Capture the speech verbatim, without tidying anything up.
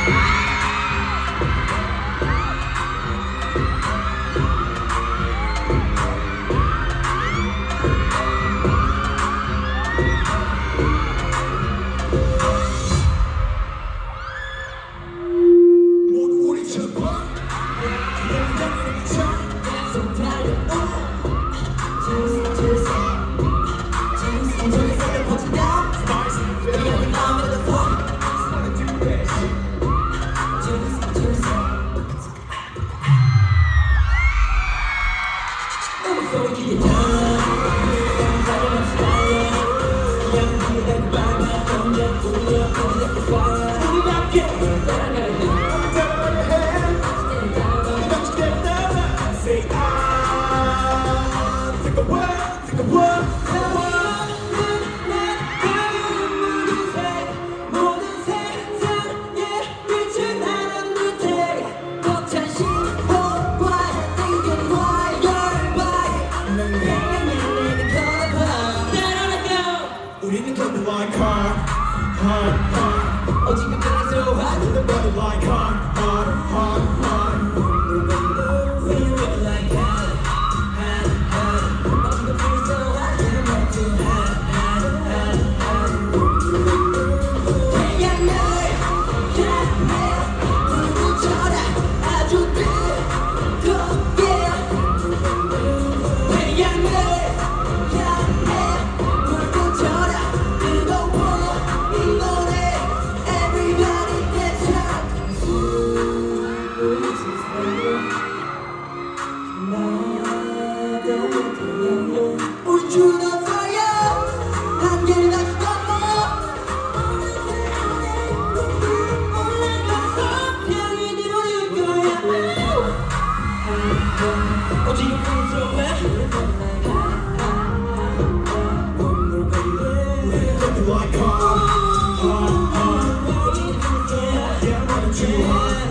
우리는 coming like hard, hard, hard. 어지금 feeling so hot. We're running like hard, hard, hard, hard. We feel like hard, hard, hard. 어지금 feeling so hot. We're running too hard, hard, hard, hard. 태양을 향해 불을 켜라 아주 뜨겁게. 태양을 우리 주는 fire 한계를 다시 넘어 올라가서 향이 되어올 거야. 어지금 feeling so bad. Like hard, hard, hard. Yeah, I'm running too hard.